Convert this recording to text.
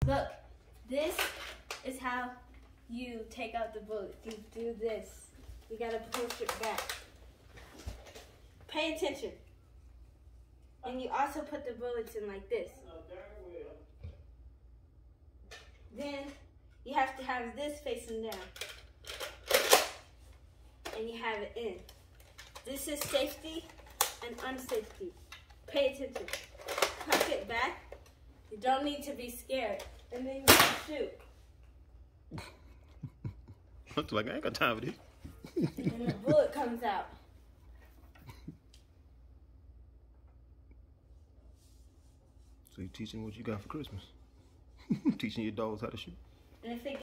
Look, this is how you take out the bullet. You do this. You gotta push it back. Pay attention. And you also put the bullets in like this. Then you have to have this facing down. And you have it in. This is safety and unsafety. Pay attention. Tuck it back. You don't need to be scared. And then you can shoot. Looks like I ain't got time for this. And the bullet comes out. So you teaching what you got for Christmas. Teaching your dogs how to shoot. And if it